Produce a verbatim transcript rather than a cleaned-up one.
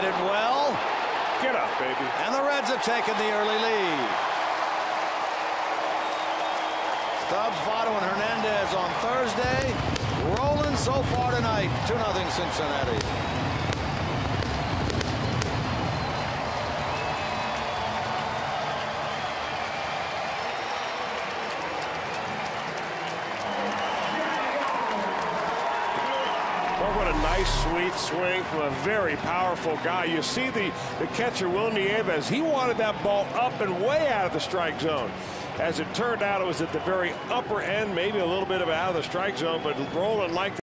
it well. Get up, baby. And the Reds have taken the early lead. Stubbs, Votto, and Hernandez on Thursday. Rolen so far tonight. two nothing Cincinnati. Well, what a nice, sweet swing from a very powerful guy. You see the, the catcher, Will Nieves, he wanted that ball up and way out of the strike zone. As it turned out, it was at the very upper end, maybe a little bit of out of the strike zone, but Rolen liked